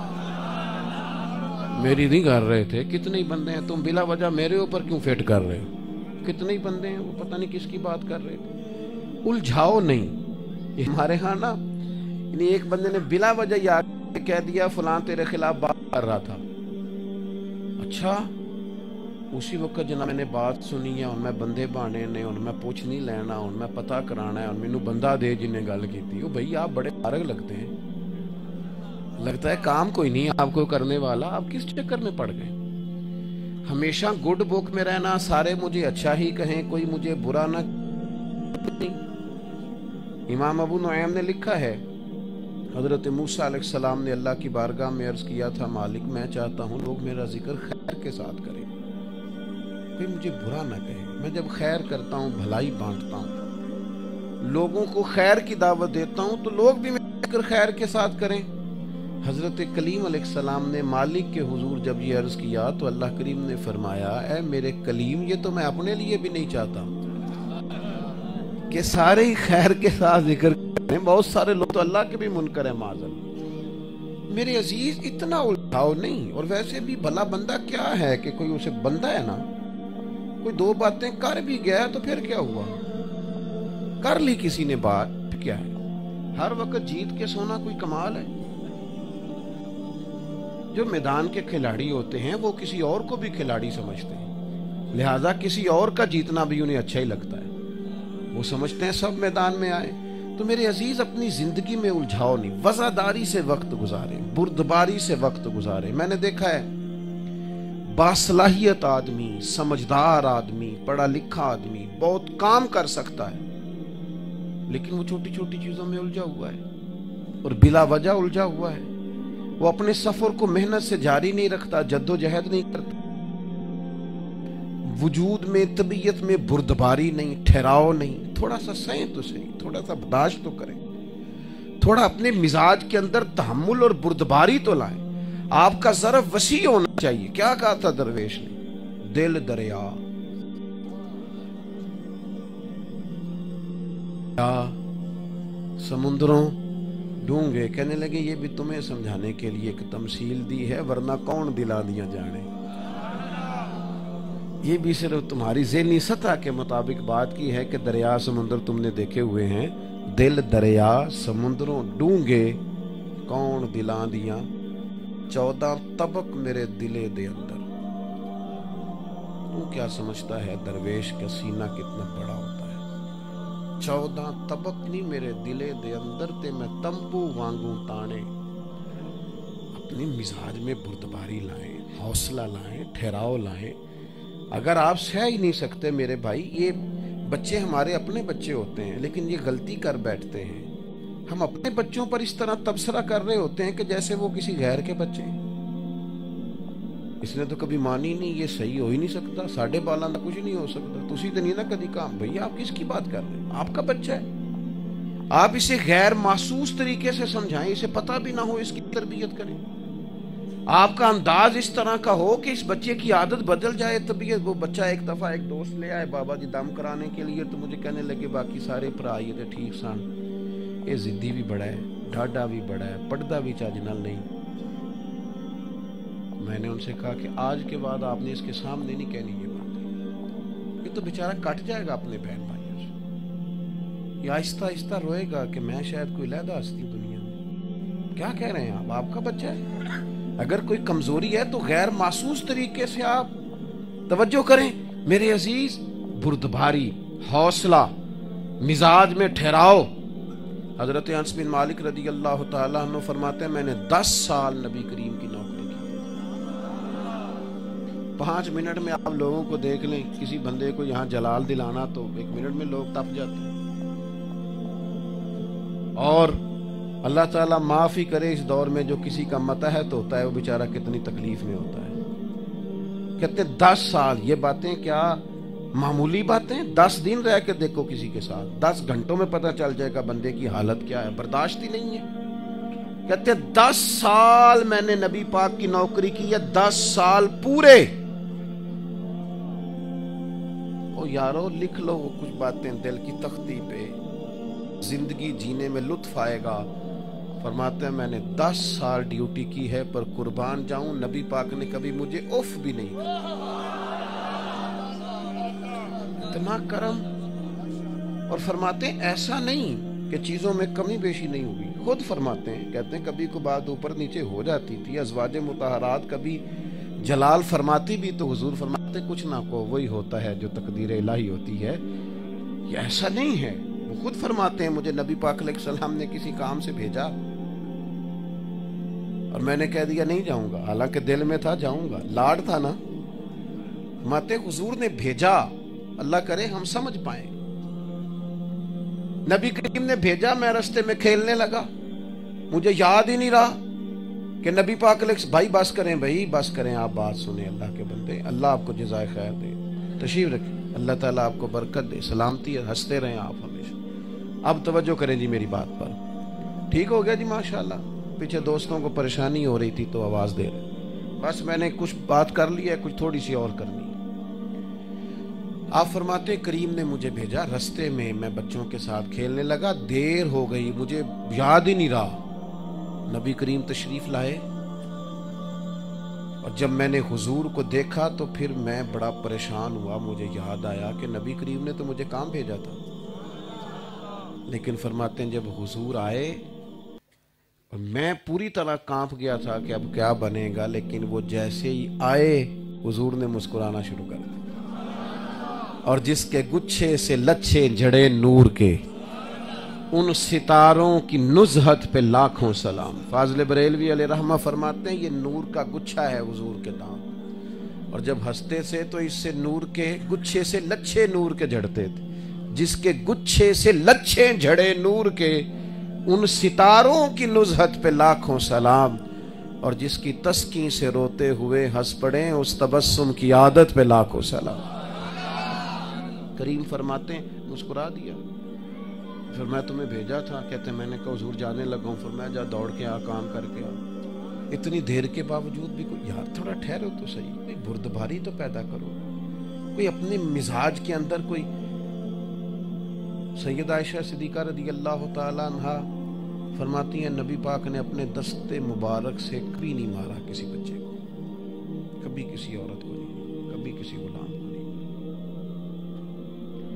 میری نہیں کر رہے تھے. کتنے ہی بندے ہیں، تم بلا وجہ میرے اوپر کیوں فٹ کر رہے ہو؟ کتنے ہی بندے ہیں، وہ پتہ نہیں کس کی بات کر رہے تھے. الجھاؤ نہیں. ہمارے ہاں نا ایک بندے نے بلا وجہ یہ کہہ دیا فلاں تیرے خلاف بات کر رہا تھا. اچھا، اسی وقت جناب میں نے بات سنی ہے اور میں بندے بانے نے اور میں پوچھ نہیں لینا اور میں پتہ کرانا ہے اور مینوں بندہ دے جنہیں گل کی تھی. بھائی آپ بڑے فارغ لگتے ہیں، لگتا ہے کام کوئی نہیں آپ کو کرنے والا. آپ کس چکر میں پڑ گئے؟ ہمیشہ گڈ بک میں رہنا، سارے مجھے اچھا ہی کہیں، کوئی مجھے برا نہ. امام ابو نعیم نے لکھا ہے حضرت موسیٰ علیہ السلام نے اللہ کی بارگاہ میں عرض کیا تھا مالک میں چاہتا ہوں لوگ میرا ذکر خیر کے ساتھ کریں، کوئی مجھے برا نہ کہے. میں جب خیر کرتا ہوں، بھلائی بانٹتا ہوں، لوگوں کو خیر کی دعوت دیتا ہوں تو لوگ بھی میرا ذکر خیر کے ساتھ کریں. حضرت کلیم علیہ السلام نے مالک کے حضور جب یہ عرض کیا تو اللہ کریم نے فرمایا اے میرے کلیم، یہ تو میں اپنے لیے بھی نہیں چاہتا کہ سارے ہی خیر کے ساتھ ذکر کریں. بہت سارے لوگ تو اللہ کے بھی منکر ہیں معاذ. میرے عزیز اتنا الجھاؤ نہیں. اور ویسے بھی بھلا بندہ کیا ہے کہ کوئی اسے بندہ ہے نا، کوئی دو باتیں کر بھی گیا تو پھر کیا ہوا؟ کر لی کسی نے بات، کیا ہے؟ ہر وقت جیت کے سونا کوئی کمال ہے؟ جو میدان کے کھلاڑی ہوتے ہیں وہ کسی اور کو بھی کھلاڑی سمجھتے ہیں، لہذا کسی اور کا جیتنا بھی انہیں اچھا ہی لگتا ہے. وہ سمجھتے ہیں سب میدان میں آئے. تو میرے عزیز اپنی زندگی میں الجھاؤ نہیں، وزاداری سے وقت گزارے، بردباری سے وقت گزارے. میں نے دیکھا ہے باصلاحیت آدمی، سمجھدار آدمی، پڑھا لکھا آدمی بہت کام کر سکتا ہے، لیکن وہ چھوٹی چھوٹی چیزوں میں الجھا ہوا ہے اور بلا وجہ الجھا ہوا ہے. وہ اپنے سفر کو محنت سے جاری نہیں رکھتا، جد و جہد نہیں کرتا، وجود میں طبیعت میں بردباری نہیں، ٹھہراؤ نہیں. تھوڑا سا سہیں تو صحیح، تھوڑا سا برداشت تو کریں، تھوڑا اپنے مزاج کے اندر تحمل اور بردباری تو لائیں. آپ کا ظرف وسیع ہونا چاہیے. کیا کہا تھا درویش نے؟ دل دریا سمندروں ڈونگے. کہنے لگے یہ بھی تمہیں سمجھانے کے لیے ایک تمثیل دی ہے، ورنہ کون دلا دیا جانے. یہ بھی صرف تمہاری ذہنی سطح کے مطابق بات کی ہے کہ دریا سمندر تم نے دیکھے ہوئے ہیں. دل دریا سمندروں ڈونگے کون دلاں دیاں چودہ طبق میرے دلے دے اندر. تو کیا سمجھتا ہے درویش کا سینہ کتنا بڑا ہوتا ہے؟ چودہ طبق نہیں میرے دلے دے اندر تے میں تمبو وانگوں تانے. اپنی مزاج میں بردباری لائیں، حوصلہ لائیں، ٹھہراؤ لائیں. اگر آپ سہ ہی نہیں سکتے میرے بھائی، یہ بچے ہمارے اپنے بچے ہوتے ہیں لیکن یہ غلطی کر بیٹھتے ہیں. ہم اپنے بچوں پر اس طرح تبصرہ کر رہے ہوتے ہیں کہ جیسے وہ کسی غیر کے بچے ہیں. اس نے تو کبھی مانی نہیں، یہ صحیح ہو ہی نہیں سکتا، ساڑھے بالاں دا کچھ نہیں ہو سکتا. تسی تو نہیں نا کدی کہا بھئی آپ کس کی بات کر رہے ہیں، آپ کا بچہ ہے. آپ اسے غیر محسوس طریقے سے سمجھائیں، اسے پتہ بھی نہ ہو، اس کی تربیت کریں. آپ کا انداز اس طرح کا ہو کہ اس بچے کی عادت بدل جائے طبیعت. وہ بچہ ایک دفعہ ایک دوست لے آئے بابا جی دم کرانے کے لیے، تو مجھے کہنے لگے باقی سارے پرا یہ تھے ٹھیک سن، یہ ضدی بھی بڑا ہے، ڈھاڈا بھی بڑا ہے، پڑھدا بھی چاج نال نہیں. میں نے ان سے کہا کہ آج کے بعد آپ نے اس کے سامنے نہیں کہنی یہ بات. یہ تو بیچارہ کٹ جائے گا اپنے بہن بھائیوں سے. یہ آہستہ آہستہ روئے گا کہ میں شاید کوئی علیحدہ ہستی دنیا میں. کیا کہہ رہے ہیں آپ؟ آپ کا بچہ ہے. اگر کوئی کمزوری ہے تو غیر محسوس طریقے سے آپ توجہ کریں. میرے عزیز، بردباری، حوصلہ، مزاج میں ٹھہراؤ. حضرت انس بن مالک رضی اللہ تعالیٰ عنہ فرماتے ہیں میں نے دس سال نبی کریم کی نوکری کی. پانچ منٹ میں آپ لوگوں کو دیکھ لیں، کسی بندے کو یہاں جلال دلانا تو ایک منٹ میں لوگ تپ جاتے ہیں. اور اللہ تعالیٰ معاف ہی کرے اس دور میں جو کسی کا متحد ہوتا ہے وہ بیچارہ کتنی تکلیف میں ہوتا ہے. کہتے دس سال، یہ باتیں کیا معمولی باتیں؟ دس دن رہ کے دیکھو کسی کے ساتھ، دس گھنٹوں میں پتہ چل جائے گا بندے کی حالت کیا ہے. برداشت ہی نہیں ہے. کہتے دس سال میں نے نبی پاک کی نوکری کی ہے، دس سال پورے. او یارو لکھ لو وہ کچھ باتیں دل کی تختی پہ، زندگی جینے میں لطف آئے گا. فرماتے ہیں میں نے دس سال ڈیوٹی کی ہے پر قربان جاؤں نبی پاک نے کبھی مجھے اف بھی نہیں کیا. اتنا کرم. اور فرماتے ہیں ایسا نہیں کہ چیزوں میں کمی بیشی نہیں ہوئی. خود فرماتے ہیں، کہتے ہیں کبھی کو بات اوپر نیچے ہو جاتی تھی. ازواج مطہرات کبھی جلال فرماتی بھی تو حضور فرماتے کچھ نہ کو، وہی ہوتا ہے جو تقدیر الہی ہوتی ہے. یہ ایسا نہیں ہے. وہ خود فرماتے ہیں مجھے نبی پاک علیہ السلام نے کسی کام سے بھیجا اور میں نے کہہ دیا نہیں جاؤں گا، حالانکہ دل میں تھا جاؤں گا، لاڈ تھا نا. ماتے حضور نے بھیجا، اللہ کرے ہم سمجھ پائیں. نبی کریم نے بھیجا، میں رستے میں کھیلنے لگا، مجھے یاد ہی نہیں رہا کہ نبی پاک علیہ بھائی بس کریں، بھائی بس کریں، آپ بات سنیں اللہ کے بندے. اللہ آپ کو جزائے خیر دے. تشریف رکھیں. اللہ تعالیٰ آپ کو برکت دے، سلامتی ہے، ہنستے رہیں آپ ہمیشہ. اب توجہ کریں جی میری بات پر. ٹھیک ہو گیا جی ماشاءاللہ. پیچھے دوستوں کو پریشانی ہو رہی تھی تو آواز دے رہے. بس میں نے کچھ بات کر لی ہے، کچھ تھوڑی سی اور کرنی ہے. آپ فرماتے کریم نے مجھے بھیجا، رستے میں میں بچوں کے ساتھ کھیلنے لگا، دیر ہو گئی، مجھے یاد ہی نہیں رہا. نبی کریم تشریف لائے اور جب میں نے حضور کو دیکھا تو پھر میں بڑا پریشان ہوا. مجھے یاد آیا کہ نبی کریم نے تو مجھے کام بھیجا تھا. لیکن فرماتے ہیں جب حضور آئے اور میں پوری طرح کانپ گیا تھا کہ اب کیا بنے گا، لیکن وہ جیسے ہی آئے حضور نے مسکرانا شروع کر دیا. اور جس کے گچھے سے لچھے جھڑے نور کے، ان ستاروں کی نزہت پہ لاکھوں سلام. فاضل بریلوی علیہ رحمہ فرماتے ہیں یہ نور کا گچھا ہے حضور کے دام، اور جب ہنستے سے تو اس سے نور کے گچھے سے لچھے نور کے جھڑتے تھے. جس کے گچھے سے لچھے جھڑے نور کے، ان ستاروں کی نزہت پہ لاکھوں سلام. اور جس کی تسکین سے روتے ہوئے ہنس پڑے، اس تبسم کی عادت پہ لاکھوں سلام. کریم فرماتے ہیں مسکرا دیا. پھر میں تمہیں بھیجا تھا، کہتے ہیں میں نے کہا حضور جانے لگا ہوں. فرمایا جا دوڑ کے آ، کام کر کے آ. اتنی دیر کے باوجود بھی کوئی یار تھوڑا ٹھہرو تو صحیح، کوئی بردباری تو پیدا کرو، کوئی اپنے مزاج کے اندر کوئی. سید عائشہ صدیقہ رضی اللہ تعالیٰ عنہا فرماتی ہیں نبی پاک نے اپنے دست مبارک سے کبھی نہیں مارا کسی بچے کو، کبھی کسی عورت کو نہیں، کبھی کسی غلام کو نہیں.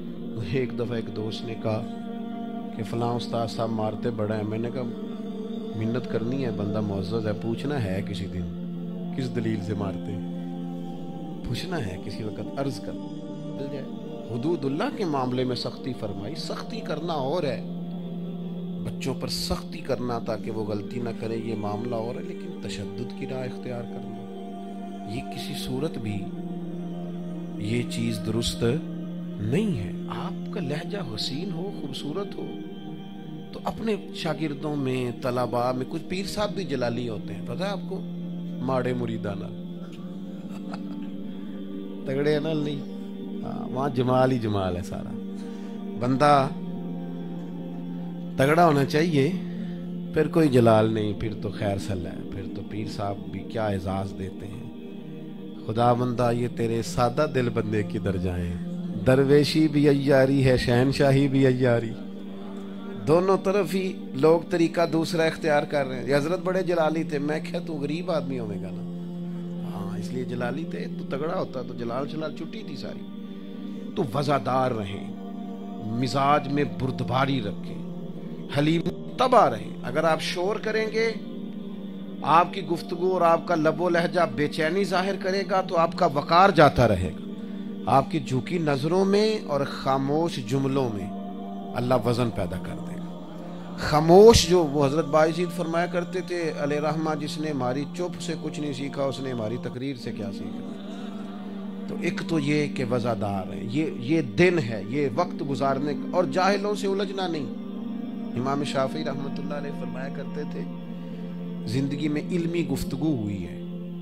ایک دفعہ ایک دوست نے کہا کہ فلاں استاد صاحب مارتے بڑا ہیں. میں نے کہا منت کرنی ہے، بندہ معزز ہے، پوچھنا ہے کسی دن کس دلیل سے مارتے ہیں، پوچھنا ہے کسی وقت، عرض کر مل جائے۔ حدود اللہ کے معاملے میں سختی فرمائی، سختی کرنا اور ہے، بچوں پر سختی کرنا تاکہ وہ غلطی نہ کرے یہ معاملہ اور ہے، لیکن تشدد کی راہ اختیار کرنا یہ کسی صورت بھی یہ چیز درست نہیں ہے۔ آپ کا لہجہ حسین ہو، خوبصورت ہو، تو اپنے شاگردوں میں، طلباء میں، کچھ پیر صاحب بھی جلالی ہوتے ہیں، پتہ ہے آپ کو، ماڑے مریدانہ تگڑے نال نہیں، وہاں جمال ہی جمال ہے، سارا بندہ تگڑا ہونا چاہیے، پھر کوئی جلال نہیں، پھر تو خیر سل ہے، پھر تو پیر صاحب بھی کیا اعزاز دیتے ہیں۔ خدا بندہ یہ تیرے سادہ دل بندے کدھر جائیں، درویشی بھی عیاری ہے، شہنشاہی بھی عیاری، دونوں طرف ہی لوگ طریقہ دوسرا اختیار کر رہے ہیں۔ یہ حضرت بڑے جلالی تھے، میں کہا تو غریب آدمی ہوئے گا نا، ہاں اس لیے جلالی تھے، تو تگڑا ہوتا تو جلال شلال چھٹی تھی ساری۔ تو وزادار رہیں، مزاج میں بردباری رکھیں، حلیم تباہ رہیں۔ اگر آپ شور کریں گے، آپ کی گفتگو اور آپ کا لب و لہجہ بے چینی ظاہر کرے گا تو آپ کا وقار جاتا رہے گا، آپ کی جھکی نظروں میں اور خاموش جملوں میں اللہ وزن پیدا کر دے گا۔ خاموش جو وہ حضرت باعزید فرمایا کرتے تھے علیہ رحمہ، جس نے ہماری چپ سے کچھ نہیں سیکھا اس نے ہماری تقریر سے کیا سیکھا۔ تو ایک تو یہ کہ وزادار ہے، یہ یہ دن ہے، یہ وقت گزارنے، اور جاہلوں سے الجھنا نہیں۔ امام شافعی رحمۃ اللہ علیہ فرمایا کرتے تھے زندگی میں علمی گفتگو ہوئی ہے،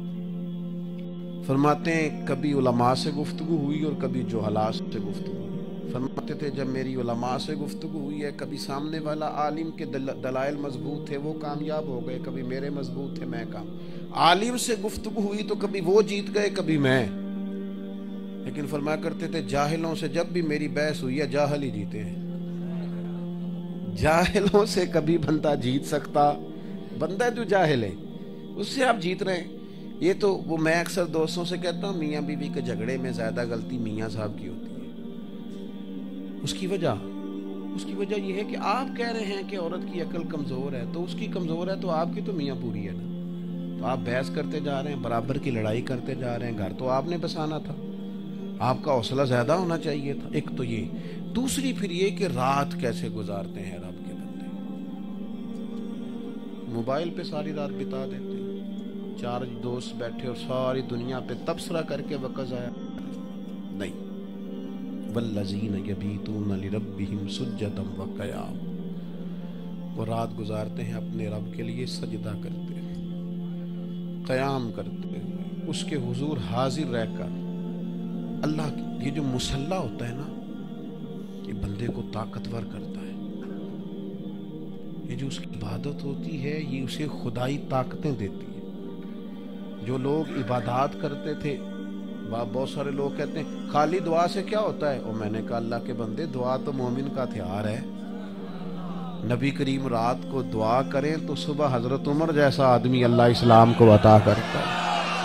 فرماتے ہیں کبھی علماء سے گفتگو ہوئی اور کبھی جہلاء سے گفتگو ہوئی۔ فرماتے تھے جب میری علماء سے گفتگو ہوئی ہے، کبھی سامنے والا عالم کے دلائل مضبوط تھے وہ کامیاب ہو گئے، کبھی میرے مضبوط تھے میں کام۔ عالم سے گفتگو ہوئی تو کبھی وہ جیت گئے کبھی میں، لیکن فرمایا کرتے تھے جاہلوں سے جب بھی میری بحث ہوئی ہے جاہل ہی جیتے ہیں۔ جاہلوں سے کبھی بندہ جیت سکتا، بندہ جو جاہل ہے اس سے آپ جیت رہے ہیں۔ یہ تو وہ میں اکثر دوستوں سے کہتا ہوں میاں بیوی کے جھگڑے میں زیادہ غلطی میاں صاحب کی ہوتی ہے۔ اس کی وجہ اس کی وجہ یہ ہے کہ آپ کہہ رہے ہیں کہ عورت کی عقل کمزور ہے، تو اس کی کمزور ہے تو آپ کی تو میاں پوری ہے نا، تو آپ بحث کرتے جا رہے ہیں، برابر کی لڑائی کرتے جا رہے ہیں، گھر تو آپ نے بسانا تھا، آپ کا حوصلہ زیادہ ہونا چاہیے تھا۔ ایک تو یہ، دوسری پھر یہ کہ رات کیسے گزارتے ہیں رب کے بندے، موبائل پہ ساری رات بتا دیتے ہیں، چار دوست بیٹھے اور ساری دنیا پہ تبصرہ کر کے وقت ضائع نہیں۔ والذین یبیتون لربہم سجدا وقیاما، وہ رات گزارتے ہیں اپنے رب کے لیے سجدہ کرتے ہیں، قیام کرتے ہوئے، اس کے حضور حاضر رہ کر۔ اللہ یہ جو مصلی ہوتا ہے نا، یہ بندے کو طاقتور کرتا ہے، یہ جو اس کی عبادت ہوتی ہے یہ اسے خدائی طاقتیں دیتی ہے۔ جو لوگ عبادات کرتے تھے، بہت سارے لوگ کہتے ہیں خالی دعا سے کیا ہوتا ہے، اور میں نے کہا اللہ کے بندے دعا تو مومن کا ہتھیار ہے۔ نبی کریم رات کو دعا کریں تو صبح حضرت عمر جیسا آدمی اللہ اسلام کو عطا کرتا ہے۔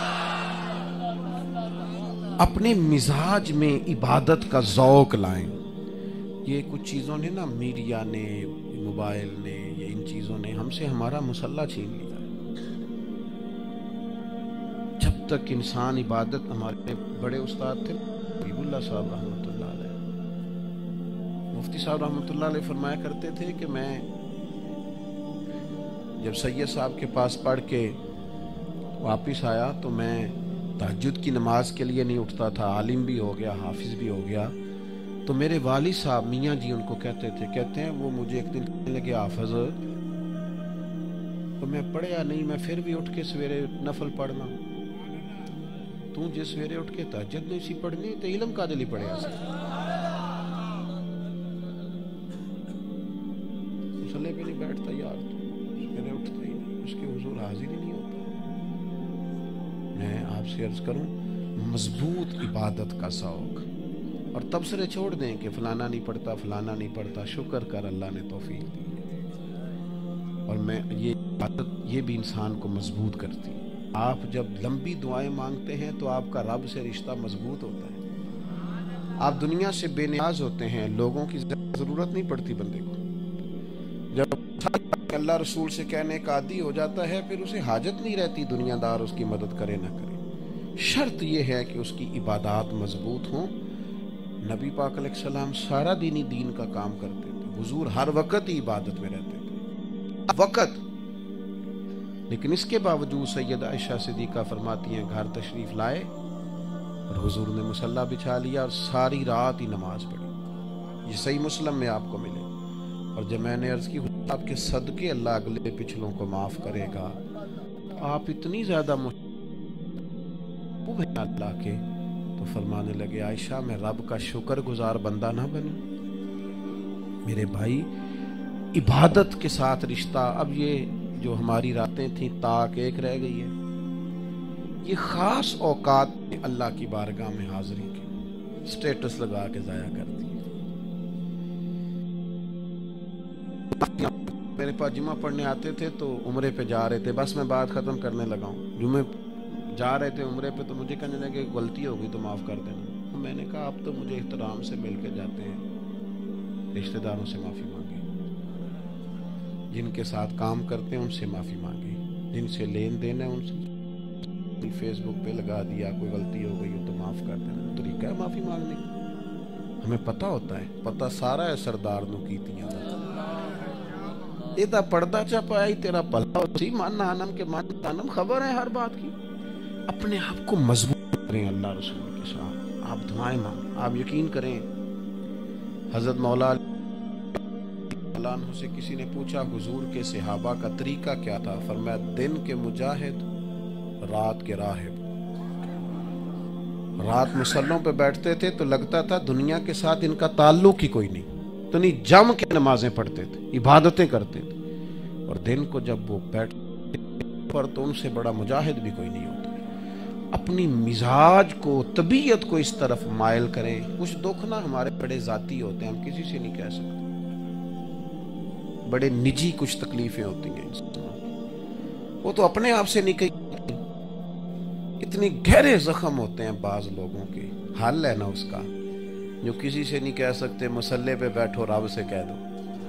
اپنے مزاج میں عبادت کا ذوق لائیں۔ یہ کچھ چیزوں نے نا، میڈیا نے، موبائل نے، یہ ان چیزوں نے ہم سے ہمارا مسلح چھین لیا۔ جب تک انسان عبادت، ہمارے بڑے استاد تھے حبیب اللہ صاحب رحمۃ اللہ علیہ، مفتی صاحب رحمۃ اللہ علیہ فرمایا کرتے تھے کہ میں جب سید صاحب کے پاس پڑھ کے واپس آیا تو میں تہجد کی نماز کے لیے نہیں اٹھتا تھا، عالم بھی ہو گیا، حافظ بھی ہو گیا، تو میرے والد صاحب میاں جی ان کو کہتے تھے، کہتے ہیں وہ مجھے ایک دن کہنے لگے حافظ، تو میں پڑھیا نہیں، میں پھر بھی اٹھ کے سویرے نفل پڑھنا، تو جس سویرے اٹھ کے تہجد نہیں سی پڑھنی تو علم کا دلی پڑھیا سی، مسلح پہ نہیں بیٹھتا یار، تو سویرے اٹھتا ہی نہیں، اس کے حضور حاضر ہی نہیں ہوتا۔ میں آپ سے عرض کروں، مضبوط عبادت کا ذوق، اور تبصرے چھوڑ دیں کہ فلانا نہیں پڑھتا، فلانا نہیں پڑھتا، شکر کر اللہ نے توفیق دی ہے۔ اور میں یہ عبادت یہ بھی انسان کو مضبوط کرتی ہے۔ آپ جب لمبی دعائیں مانگتے ہیں تو آپ کا رب سے رشتہ مضبوط ہوتا ہے، آپ دنیا سے بے نیاز ہوتے ہیں، لوگوں کی ضرورت نہیں پڑتی بندے کو۔ جب اللہ رسول سے کہنے کا عادی ہو جاتا ہے، پھر اسے حاجت نہیں رہتی دنیا دار اس کی مدد کرے نہ کرے۔ شرط یہ ہے کہ اس کی عبادات مضبوط ہوں۔ نبی پاک علیہ السلام سارا دینی دین کا کام کرتے تھے، حضور ہر وقت ہی عبادت میں رہتے تھے، وقت۔ لیکن اس کے باوجود سیدہ عائشہ صدیقہ فرماتی ہیں گھر تشریف لائے اور حضور نے مصلی بچھا لیا اور ساری رات ہی نماز پڑھی۔ یہ صحیح مسلم میں آپ کو ملے۔ اور جب میں نے عرض کی آپ کے صدقے اللہ اگلے پچھلوں کو معاف کرے گا، آپ اتنی زیادہ محبوب ہیں اللہ کے، تو فرمانے لگے عائشہ میں رب کا شکر گزار بندہ نہ بنوں؟ میرے بھائی، عبادت کے ساتھ رشتہ، اب یہ جو ہماری راتیں تھیں تاک ایک رہ گئی ہے، یہ خاص اوقات میں اللہ کی بارگاہ میں حاضری کی سٹیٹس لگا کے ضائع کر دی۔ میرے پاس جمعہ پڑھنے آتے تھے تو عمرے پہ جا رہے تھے، بس میں بات ختم کرنے لگا ہوں، جمعے جا رہے تھے عمرے پہ، تو مجھے کہنے لگے غلطی ہو گئی تو معاف کر دینا۔ میں نے کہا اب تو مجھے احترام سے مل کے جاتے ہیں، رشتہ داروں سے معافی مانگے، جن کے ساتھ کام کرتے ہیں ان سے معافی مانگے، جن سے لین دین ہے ان سے فیس بک پہ لگا دیا کوئی غلطی ہو گئی تو معاف کر دینا، طریقہ ہے معافی مانگنے کا۔ ہمیں پتہ ہوتا ہے، پتہ سارا ہے سردار نو کیتیاں یہ پردہ چپا ہے تیرا پلا اسی مان ہنم کے مان ہنم، خبر ہے ہر بات کی۔ اپنے آپ کو مضبوط کریں اللہ رسول کے ساتھ، آپ دعائیں مانگیں، آپ یقین کریں۔ حضرت مولا علی عنہ سے کسی نے پوچھا حضور کے صحابہ کا طریقہ کیا تھا؟ فرمایا دن کے مجاہد، رات کے راہب۔ رات مصلوں پہ بیٹھتے تھے تو لگتا تھا دنیا کے ساتھ ان کا تعلق ہی کوئی نہیں، تو نہیں جم کے نمازیں پڑھتے تھے، عبادتیں کرتے تھے، اور دن کو جب وہ بیٹھتے پر تو ان سے بڑا مجاہد بھی کوئی نہیں ہوتا۔ اپنی مزاج کو، طبیعت کو اس طرف مائل کریں۔ کچھ دکھ نہ ہمارے بڑے ذاتی ہوتے ہیں، ہم کسی سے نہیں کہہ سکتے، بڑے نجی کچھ تکلیفیں ہوتی ہیں انسان کی، وہ تو اپنے آپ سے نہیں کہی۔ اتنے گہرے زخم ہوتے ہیں بعض لوگوں کے، حل ہے نا اس کا، جو کسی سے نہیں کہہ سکتے مصلے پہ بیٹھو رب سے کہہ دو،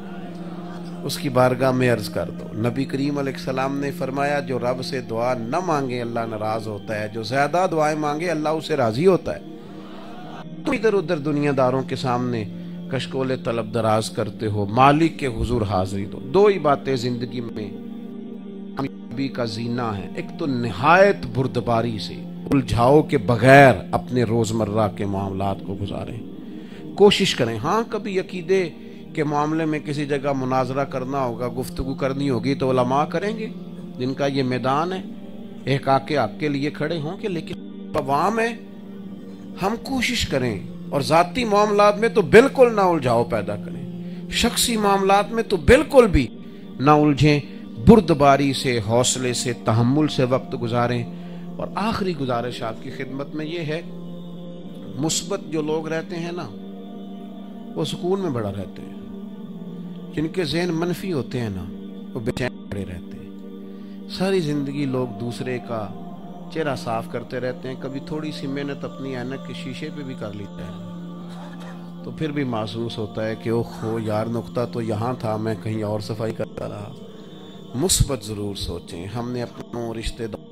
اس کی بارگاہ میں عرض کر دو۔ نبی کریم علیہ السلام نے فرمایا جو رب سے دعا نہ مانگے اللہ ناراض ہوتا ہے، جو زیادہ دعائیں مانگے اللہ اسے راضی ہوتا ہے۔ تم ادھر ادھر دنیا داروں کے سامنے کشکول طلب دراز کرتے ہو، مالک کے حضور حاضری دو۔ دو ہی باتیں زندگی میں کامیابی کا زینہ ہے، ایک تو نہایت بردباری سے الجھاؤ کے بغیر اپنے روزمرہ کے معاملات کو گزاریں، کوشش کریں۔ ہاں کبھی عقیدے کے معاملے میں کسی جگہ مناظرہ کرنا ہوگا، گفتگو کرنی ہوگی تو علماء کریں گے، جن کا یہ میدان ہے، ایک آ کے حق کے لیے کھڑے ہوں گے، لیکن عوام ہے ہم کوشش کریں، اور ذاتی معاملات میں تو بالکل نہ الجھاؤ پیدا کریں، شخصی معاملات میں تو بالکل بھی نہ الجھیں، بردباری سے، حوصلے سے، تحمل سے وقت گزاریں۔ اور آخری گزارش آپ کی خدمت میں یہ ہے، مثبت جو لوگ رہتے ہیں نا وہ سکون میں بڑا رہتے ہیں، جن کے ذہن منفی ہوتے ہیں نا وہ بے چین پڑے رہتے ہیں۔ ساری زندگی لوگ دوسرے کا چہرہ صاف کرتے رہتے ہیں، کبھی تھوڑی سی محنت اپنی اینک کے شیشے پہ بھی کر لیتے ہیں تو پھر بھی محسوس ہوتا ہے کہ اوہ یار نقطہ تو یہاں تھا، میں کہیں اور صفائی کرتا رہا۔ مثبت ضرور سوچیں۔ ہم نے اپنوں رشتہ دار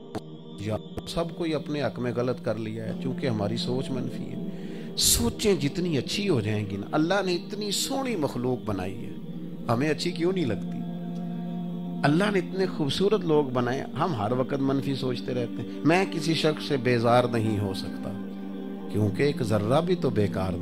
سب کوئی اپنے حق میں غلط کر لیا ہے، چونکہ ہماری سوچ منفی ہے۔ سوچیں جتنی اچھی ہو جائیں گی نا، اللہ نے اتنی سونی مخلوق بنائی ہے، ہمیں اچھی کیوں نہیں لگتی؟ اللہ نے اتنے خوبصورت لوگ بنائے، ہم ہر وقت منفی سوچتے رہتے ہیں۔ میں کسی شخص سے بیزار نہیں ہو سکتا کیونکہ ایک ذرہ بھی تو بیکار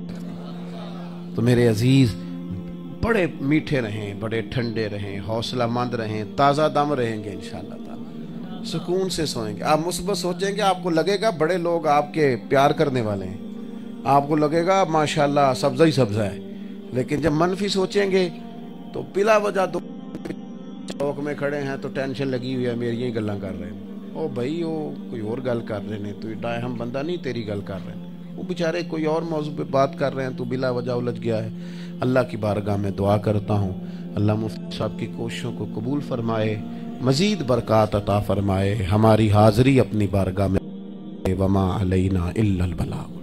نہیں۔ تو میرے عزیز، بڑے میٹھے رہیں، بڑے ٹھنڈے رہیں، حوصلہ مند رہیں، تازہ دم رہیں گے انشاءاللہ تعالی، سکون سے سوئیں گے۔ آپ مثبت سوچیں گے، آپ کو لگے گا بڑے لوگ آپ کے پیار کرنے والے ہیں، آپ کو لگے گا ماشاءاللہ سبزہ ہی سبزہ ہے، لیکن جب منفی سوچیں گے تو بلا وجہ دو چوک میں کھڑے ہیں تو ٹینشن لگی ہوئی ہے، میری ہی گلاں کر رہے ہیں، او بھائی وہ کوئی اور گل کر رہے ہیں، تو ڈائے ہم بندہ نہیں تیری گل کر رہے ہیں، وہ بیچارے کوئی اور موضوع پہ بات کر رہے ہیں تو بلا وجہ الجھ گیا ہے۔ اللہ کی بارگاہ میں دعا کرتا ہوں اللہ مفتی صاحب کی کوششوں کو قبول فرمائے، مزید برکات عطا فرمائے، ہماری حاضری اپنی بارگاہ میں وما علینا الا البلاغ۔